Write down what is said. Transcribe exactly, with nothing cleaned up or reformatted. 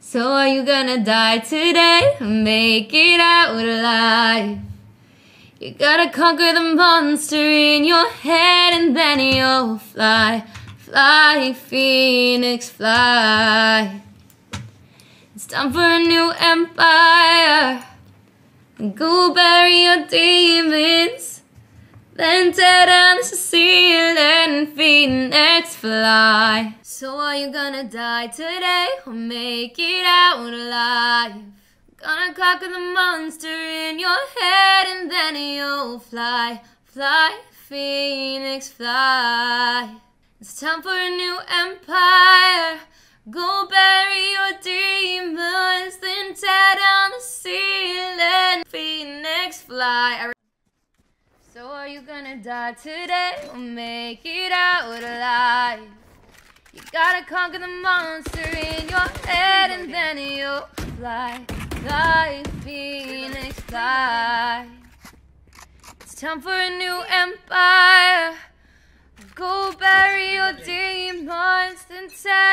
So are you gonna die today or make it out alive? You gotta conquer the monster in your head and then you'll fly. Fly, Phoenix, fly. It's time for a new empire. Go bury your demons, then tear down the ceiling, Phoenix, fly. So are you gonna die today or make it out alive? Gonna conquer the monster in your head and then you'll fly. Fly, Phoenix, fly. It's time for a new empire. Go bury your demons, then tear down the ceiling, Phoenix, fly. So are you gonna die today or make it out alive? You gotta conquer the monster in your head and then you'll fly. Fly, Phoenix, fly. It's time for a new empire. Go bury your demons, then tear